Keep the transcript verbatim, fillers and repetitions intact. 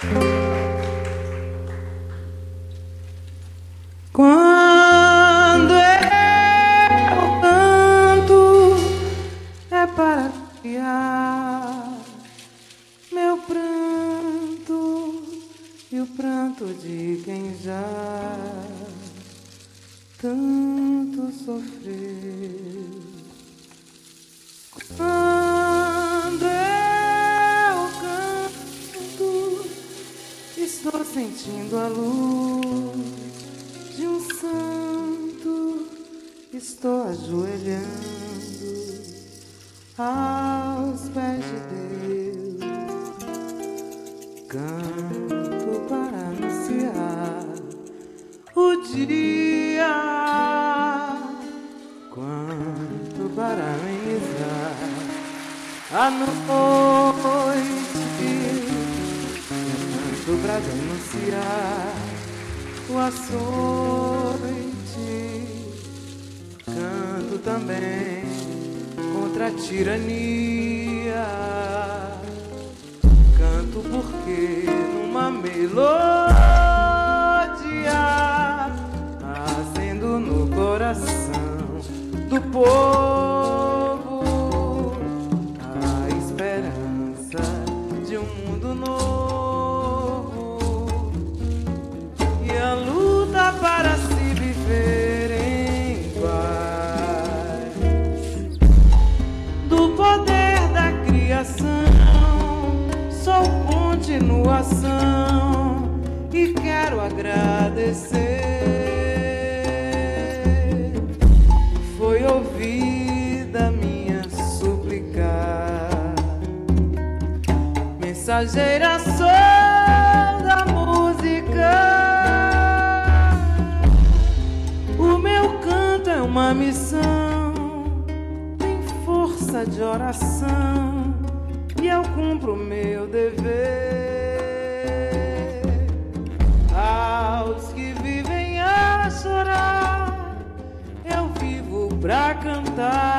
Quando eu canto é para criar meu pranto e o pranto de quem já tanto sofreu. Quando eu canto, estou sentindo a luz de um santo, estou ajoelhando aos pés de Deus. Canto para anunciar o dia, quanto para amenizar a noite. Canto para denunciar o açoite. Canto também contra a tirania. Canto porque numa melodia acendo no coração do povo a esperança de um mundo novo e a luta para se viver em paz. Do poder da criação sou continuação e quero agradecer. Foi ouvida minha súplica, mensageira sou da música. O meu canto é uma missão, tem força de oração e eu cumpro meu dever. Aos que vivem a chorar, eu vivo pra cantar.